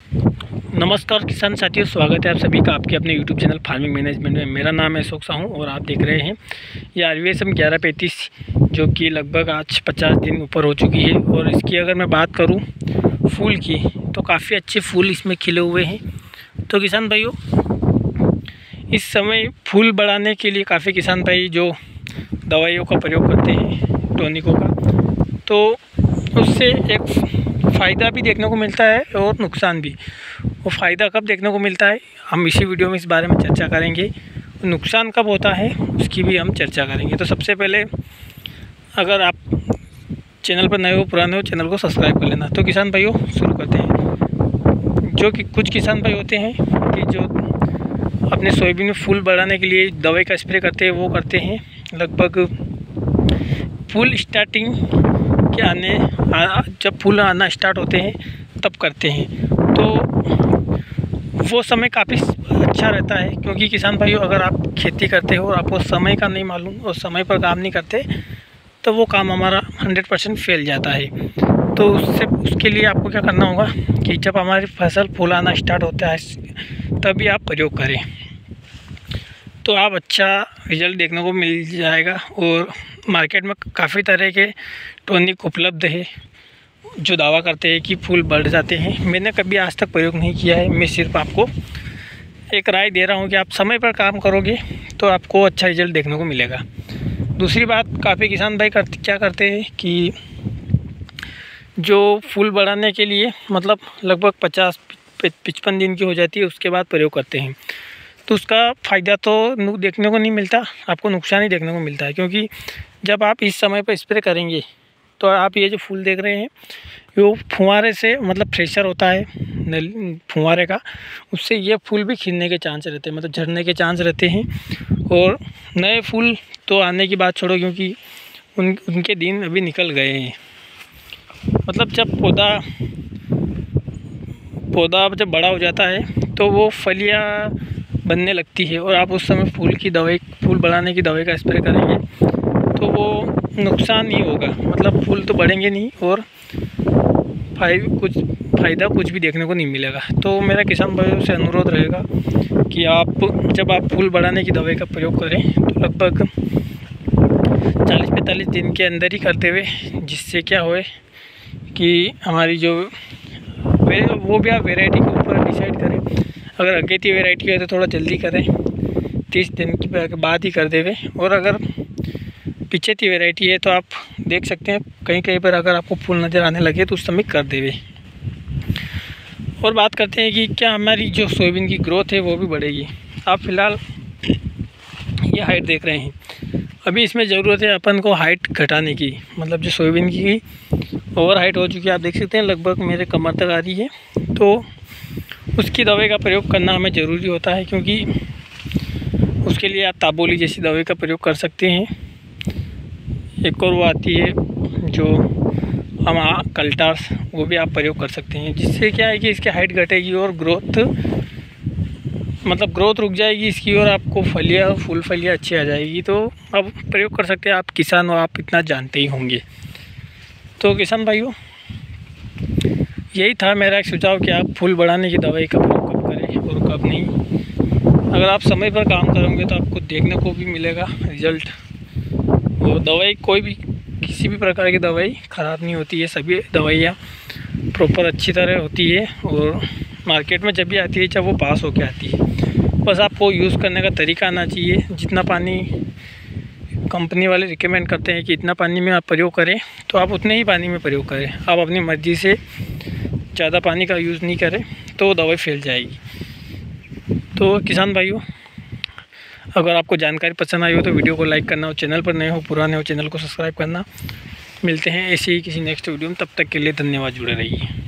नमस्कार किसान साथियों, स्वागत है आप सभी का आपके अपने YouTube चैनल फार्मिंग मैनेजमेंट में। मेरा नाम है अशोक साहू और आप देख रहे हैं ये RVSM 1135 जो कि लगभग आज 50 दिन ऊपर हो चुकी है। और इसकी अगर मैं बात करूं फूल की तो काफ़ी अच्छे फूल इसमें खिले हुए हैं। तो किसान भाइयों, इस समय फूल बढ़ाने के लिए काफ़ी किसान भाई जो दवाइयों का प्रयोग करते हैं, टॉनिकों का, तो उससे एक फ़ायदा भी देखने को मिलता है और नुकसान भी। वो फ़ायदा कब देखने को मिलता है हम इसी वीडियो में इस बारे में चर्चा करेंगे। नुकसान कब होता है उसकी भी हम चर्चा करेंगे। तो सबसे पहले अगर आप चैनल पर नए हो, पुराने हो, चैनल को सब्सक्राइब कर लेना। तो किसान भाइयों शुरू करते हैं। जो कि कुछ किसान भाई होते हैं कि जो अपने सोयाबीन में फूल बढ़ाने के लिए दवाई का स्प्रे करते हैं, वो करते हैं लगभग फूल स्टार्टिंग के जब फूल आना स्टार्ट होते हैं तब करते हैं। तो वो समय काफ़ी अच्छा रहता है, क्योंकि किसान भाइयों अगर आप खेती करते हो और आपको समय का नहीं मालूम और समय पर काम नहीं करते तो वो काम हमारा 100% फेल जाता है। तो उसके लिए आपको क्या करना होगा कि जब हमारी फसल फूल आना स्टार्ट होता है तभी आप प्रयोग करें, तो आप अच्छा रिज़ल्ट देखने को मिल जाएगा। और मार्केट में काफ़ी तरह के टॉनिक उपलब्ध है जो दावा करते हैं कि फूल बढ़ जाते हैं। मैंने कभी आज तक प्रयोग नहीं किया है। मैं सिर्फ आपको एक राय दे रहा हूं कि आप समय पर काम करोगे तो आपको अच्छा रिज़ल्ट देखने को मिलेगा। दूसरी बात, काफ़ी किसान भाई क्या करते हैं कि जो फूल बढ़ाने के लिए मतलब लगभग 50-55 दिन की हो जाती है उसके बाद प्रयोग करते हैं, तो उसका फ़ायदा तो देखने को नहीं मिलता, आपको नुकसान ही देखने को मिलता है। क्योंकि जब आप इस समय पर स्प्रे करेंगे तो आप ये जो फूल देख रहे हैं वो फुहारे से मतलब प्रेशर होता है फुहारे का, उससे ये फूल भी खिलने के चांस रहते हैं, मतलब झड़ने के चांस रहते हैं। और नए फूल तो आने की बात छोड़ो, क्योंकि उनके दिन अभी निकल गए हैं। मतलब जब पौधा जब बड़ा हो जाता है तो वो फलियाँ बनने लगती है और आप उस समय फूल बढ़ाने की दवाई का स्प्रे करेंगे तो वो नुकसान ही होगा, मतलब फूल तो बढ़ेंगे नहीं और फ़ायदा कुछ भी देखने को नहीं मिलेगा। तो मेरा किसान भाइयों से अनुरोध रहेगा कि जब आप फूल बढ़ाने की दवाई का प्रयोग करें तो लगभग 40-45 दिन के अंदर ही करते हुए, जिससे क्या होए कि हमारी जो वो भी आप वेराइटी के ऊपर डिसाइड करें। अगर अगेती वेराइटी है तो थोड़ा जल्दी करें, 30 दिन के बाद ही कर देवे। और अगर पिछेती वेराइटी है तो आप देख सकते हैं कहीं पर अगर आपको फूल नज़र आने लगे तो उस समय कर देवे। और बात करते हैं कि क्या हमारी जो सोयाबीन की ग्रोथ है वो भी बढ़ेगी। आप फ़िलहाल ये हाइट देख रहे हैं, अभी इसमें ज़रूरत है अपन को हाइट घटाने की, मतलब जो सोयाबीन की ओवर हाइट हो चुकी है, आप देख सकते हैं लगभग मेरे कमर तक आ रही है। तो उसकी दवाई का प्रयोग करना हमें ज़रूरी होता है, क्योंकि उसके लिए आप ताबोली जैसी दवाई का प्रयोग कर सकते हैं। एक और वो आती है जो हम कल्टास, वो भी आप प्रयोग कर सकते हैं, जिससे क्या है कि इसकी हाइट घटेगी और ग्रोथ रुक जाएगी इसकी और आपको फूल फलियाँ अच्छी आ जाएगी। तो अब प्रयोग कर सकते हैं। आप किसान हो, आप इतना जानते ही होंगे। तो किसान भाइयों, यही था मेरा एक सुझाव कि आप फूल बढ़ाने की दवाई का प्रयोग कब करें और कब नहीं। अगर आप समय पर काम करोगे तो आपको देखने को भी मिलेगा रिज़ल्ट। और दवाई किसी भी प्रकार की दवाई ख़राब नहीं होती है, सभी दवाइयाँ प्रॉपर अच्छी तरह होती है और मार्केट में जब भी आती है जब वो पास होके आती है। बस आपको यूज़ करने का तरीका आना चाहिए। जितना पानी कंपनी वाले रिकमेंड करते हैं कि इतना पानी में आप प्रयोग करें तो आप उतने ही पानी में प्रयोग करें। आप अपनी मर्ज़ी से ज़्यादा पानी का यूज़ नहीं करें तो दवाई फैल जाएगी। तो किसान भाइयों, अगर आपको जानकारी पसंद आई हो तो वीडियो को लाइक करना, और चैनल पर नए हो, पुराने हो, चैनल को सब्सक्राइब करना। मिलते हैं ऐसे ही किसी नेक्स्ट वीडियो में, तब तक के लिए धन्यवाद, जुड़े रहिए।